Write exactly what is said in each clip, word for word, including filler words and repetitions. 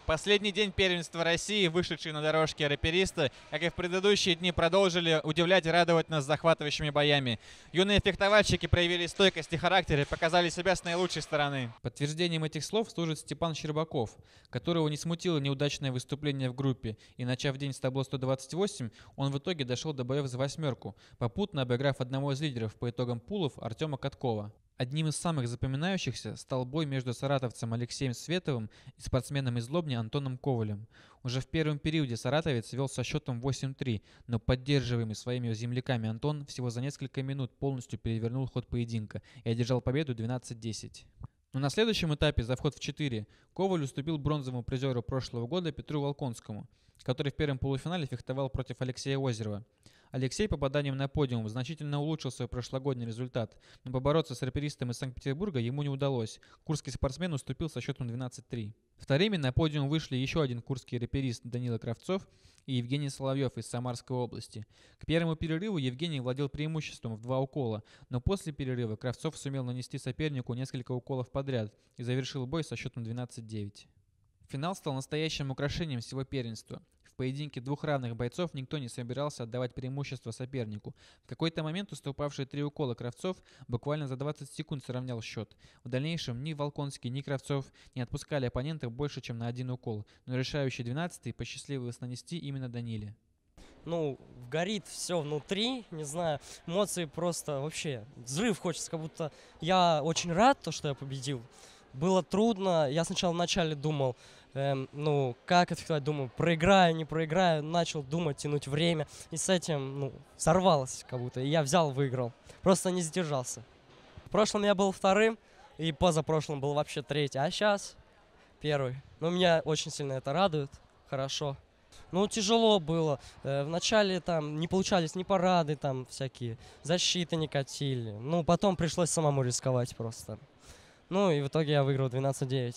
Последний день первенства России, вышедшие на дорожке раперисты, как и в предыдущие дни, продолжили удивлять и радовать нас захватывающими боями. Юные фехтовальщики проявили стойкость и характер и показали себя с наилучшей стороны. Подтверждением этих слов служит Степан Щербаков, которого не смутило неудачное выступление в группе, и, начав день с табло сто двадцать восемь, он в итоге дошел до боев за восьмерку, попутно обыграв одного из лидеров по итогам пулов Артема Каткова. Одним из самых запоминающихся стал бой между саратовцем Алексеем Световым и спортсменом из Лобни Антоном Ковалем. Уже в первом периоде саратовец вел со счетом восемь три, но поддерживаемый своими земляками Антон всего за несколько минут полностью перевернул ход поединка и одержал победу двенадцать десять. Но на следующем этапе за вход в четыре Коваль уступил бронзовому призеру прошлого года Петру Волконскому, который в первом полуфинале фехтовал против Алексея Озерова. Алексей попаданием на подиум значительно улучшил свой прошлогодний результат, но побороться с раперистом из Санкт-Петербурга ему не удалось. Курский спортсмен уступил со счетом двенадцать три. Вторыми на подиум вышли еще один курский раперист Данила Кравцов и Евгений Соловьев из Самарской области. К первому перерыву Евгений владел преимуществом в два укола, но после перерыва Кравцов сумел нанести сопернику несколько уколов подряд и завершил бой со счетом двенадцать девять. Финал стал настоящим украшением всего первенства. В поединке двух равных бойцов никто не собирался отдавать преимущество сопернику. В какой-то момент уступавший три укола Кравцов буквально за двадцать секунд сравнял счет. В дальнейшем ни Волконский, ни Кравцов не отпускали оппонентов больше, чем на один укол, но решающий двенадцатый посчастливилось нанести именно Даниле. Ну, горит все внутри, не знаю, эмоции просто вообще, взрыв хочется, как будто я очень рад, то, что я победил. Было трудно, я сначала вначале думал, эм, ну, как это сказать, думаю, проиграю, не проиграю, начал думать, тянуть время, и с этим, ну, сорвалось как будто, и я взял, выиграл, просто не сдержался. В прошлом я был вторым, и позапрошлым был вообще третий, а сейчас первый. Но меня очень сильно это радует, хорошо. Ну, тяжело было, э, вначале там не получались ни парады, там всякие, защиты не катили, ну, потом пришлось самому рисковать просто. Ну и в итоге я выиграл двенадцать девять.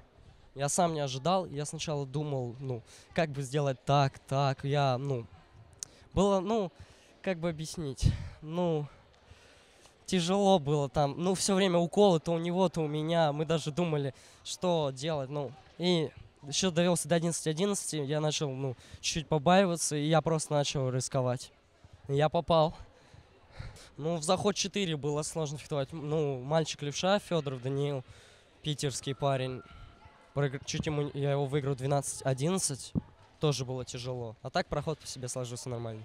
Я сам не ожидал, я сначала думал, ну, как бы сделать так, так, я, ну, было, ну, как бы объяснить, ну, тяжело было там, ну, все время уколы, то у него, то у меня, мы даже думали, что делать, ну, и еще довелся до одиннадцати одиннадцати, я начал, ну, чуть-чуть побаиваться, и я просто начал рисковать. И я попал. Ну, в заход четыре было сложно фехтовать. Ну, мальчик левша, Федоров Даниил, питерский парень. Чуть ему, я его выиграл двенадцать одиннадцать. Тоже было тяжело. А так проход по себе сложился нормально.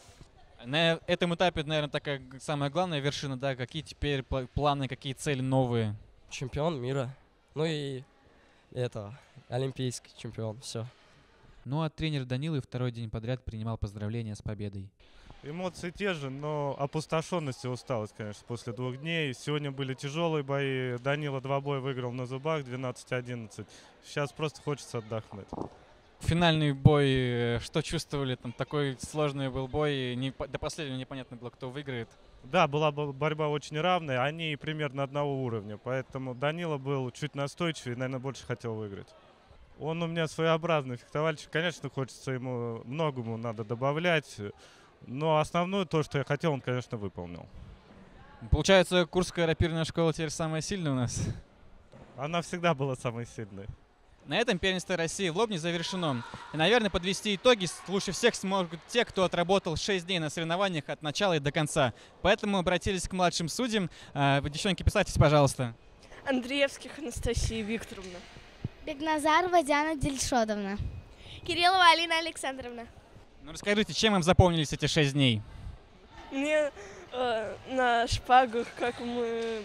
На этом этапе, наверное, такая самая главная вершина, да? Какие теперь планы, какие цели новые? Чемпион мира. Ну и это, олимпийский чемпион. Все. Ну а тренер Данилы второй день подряд принимал поздравления с победой. Эмоции те же, но опустошенность и усталость, конечно, после двух дней. Сегодня были тяжелые бои. Данила два боя выиграл на зубах, двенадцать одиннадцать. Сейчас просто хочется отдохнуть. Финальный бой, что чувствовали? Там такой сложный был бой, не, до последнего непонятно было, кто выиграет. Да, была борьба очень равная, они примерно одного уровня. Поэтому Данила был чуть настойчивее и, наверное, больше хотел выиграть. Он у меня своеобразный фехтовальщик. Конечно, хочется ему многому надо добавлять. Но основное, то, что я хотел, он, конечно, выполнил. Получается, Курская рапирная школа теперь самая сильная у нас? Она всегда была самой сильной. На этом первенство России в Лобни завершено. И, наверное, подвести итоги лучше всех смогут те, кто отработал шесть дней на соревнованиях от начала и до конца. Поэтому обратились к младшим судьям. Вы, девчонки, представьтесь, пожалуйста. Андреевских Анастасия Викторовна. Бекназарова Диана Дельшодовна. Кириллова Алина Александровна. Ну расскажите, чем вам запомнились эти шесть дней? Мне э, на шпагах, как мы,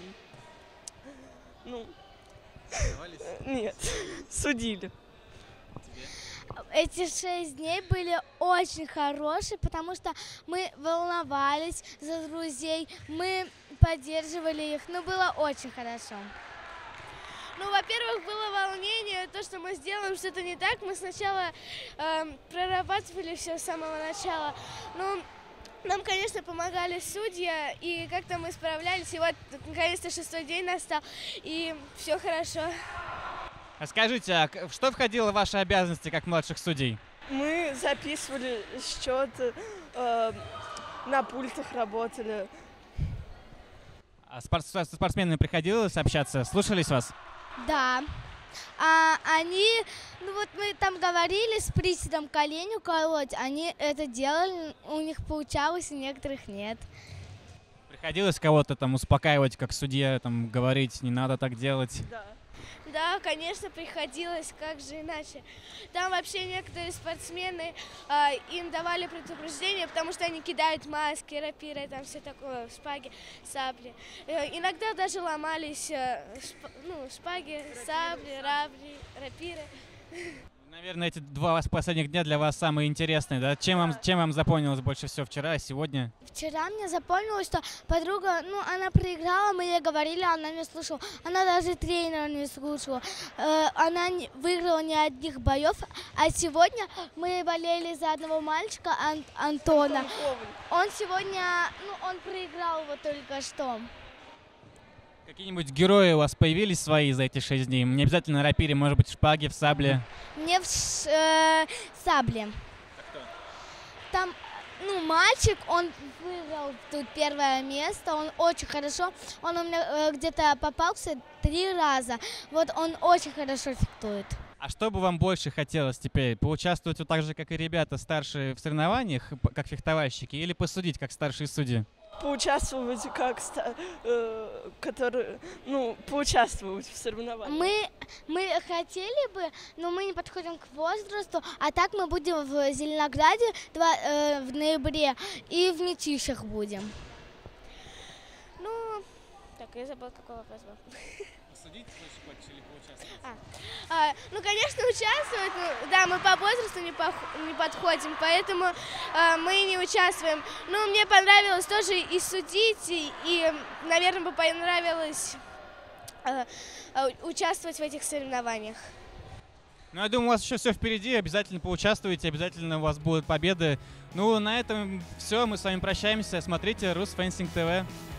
ну, нет, судили. Эти шесть дней были очень хорошие, потому что мы волновались за друзей, мы поддерживали их, но было очень хорошо. Ну, во-первых, было волнение, то, что мы сделаем что-то не так. Мы сначала э, прорабатывали все с самого начала. Ну, нам, конечно, помогали судьи, и как-то мы справлялись. И вот, наконец-то, шестой день настал, и все хорошо. А скажите, а что входило в ваши обязанности как младших судей? Мы записывали счет, э, на пультах работали. А со спортсменами приходилось общаться? Слушались вас? Да. А, они, ну вот мы там говорили с приседом колени уколоть, они это делали, у них получалось, у некоторых нет. Приходилось кого-то там успокаивать, как судья, там говорить, не надо так делать? Да. Да, конечно, приходилось, как же иначе. Там вообще некоторые спортсмены, а, им давали предупреждение, потому что они кидают маски, рапиры, там все такое, шпаги, сабли. Э, иногда даже ломались э, шп- ну, шпаги, сабли, рабли, рапиры. Наверное, эти два последних дня для вас самые интересные, да? Чем вам, чем вам запомнилось больше всего вчера и сегодня? Вчера мне запомнилось, что подруга, ну, она проиграла, мы ей говорили, она не слушала. Она даже тренера не слушала. Э, она не, выиграла ни одних боев. А сегодня мы болели за одного мальчика, Ан- Антона. Он сегодня, ну, он проиграл вот только что. Какие-нибудь герои у вас появились свои за эти шесть дней? Не обязательно рапире, может быть, в шпаге, в сабле. Мне в ш- э, сабле. Там, ну, мальчик, он выиграл тут первое место, он очень хорошо, он у меня э, где-то попался три раза, вот он очень хорошо фехтует. А что бы вам больше хотелось теперь? Поучаствовать вот так же, как и ребята старшие в соревнованиях, п- как фехтовальщики, или посудить, как старшие судьи? Поучаствовать как, ста- э, который, ну, поучаствовать в соревнованиях. Мы, мы хотели бы, но мы не подходим к возрасту, а так мы будем в Зеленограде два- э, в ноябре и в Мятищах будем. Ну, так, я забыла, какой вопрос был. Посудить больше хочешь или поучаствовать? А, ну, конечно, участвовать, ну, да, мы по возрасту не, пох- не подходим, поэтому а, мы не участвуем. Ну, мне понравилось тоже и судить, и, и, наверное, бы понравилось а, а, участвовать в этих соревнованиях. Ну, я думаю, у вас еще все впереди, обязательно поучаствуйте, обязательно у вас будут победы. Ну, на этом все, мы с вами прощаемся. Смотрите Рус Фенсинг ТВ.